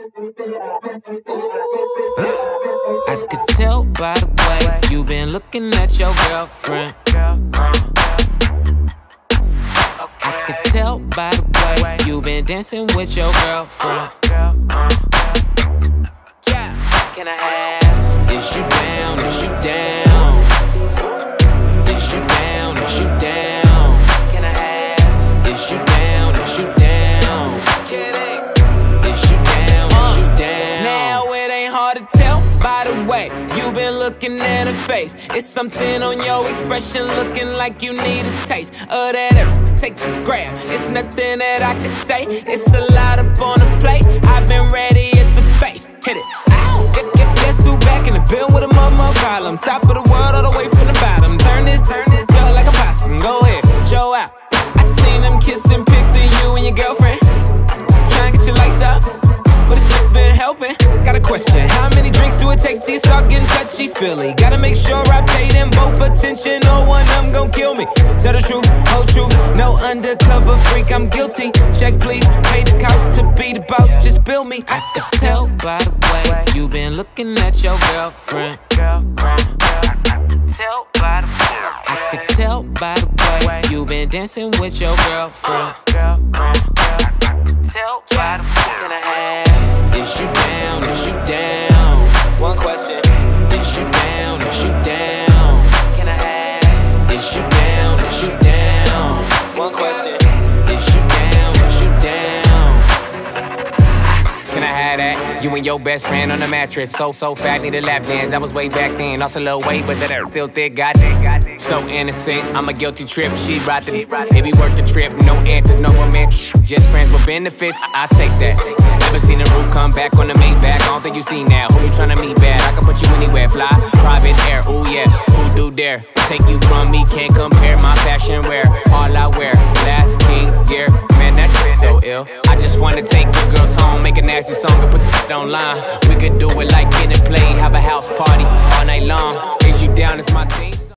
I could tell by the way you been looking at your girlfriend. I could tell by the way you been dancing with your girlfriend. Can I ask, is you down, is you down? Is you down, is you down? Can I ask, is you down, is you down? Is you down, is you down? Now it ain't hard to tell by the way you been looking at her face. It's something on your expression looking like you need a taste of that. Take a grab, it's nothing that I can say. It's a lot up on the plate, I've been ready at the face. Hit it, ow! Guess who back in the bill with a mama problem? Top of the world all the way from the bottom. Turn this up like a possum, go ahead, show out. I seen them kissing pics of you and your girlfriend. Trying to get your lights up, but it's just been helping. Got a question, how many drinks do it take till you start getting touchy-feely? Gotta make sure I pay them both attention, no one of them gon' kill me. Tell the truth, whole truth, no undercover freak, I'm guilty. Check please, pay the cost to be the boss, just bill me. I could tell by the way you been looking at your girlfriend. I could tell by the way you been dancing with your girlfriend. Can I ask, is you down, is you down? One question, is you down, is you down? Can I ask, is you down, is you down? One question, is you down, is you down? Can I have that? You and your best friend on the mattress. So fat, need a lap dance. That was way back then. Lost a little weight, but that still thick. Got it. So innocent, I'm a guilty trip. She brought the maybe worth the trip. No answers, no romance. Just friends with benefits. I take that. Never seen a roof come back on the main back. I don't think you see now. Who you tryna meet bad? I can put you anywhere. Fly, private air. Ooh yeah. Who do dare? Take you from me, can't compare. My fashion wear. All I wear. Last King's gear. Man, that's so ill. I just wanna take the girls home, make a nasty song and put the online. We could do it like Kid and Play, have a house party all night long. Is you down? It's my team.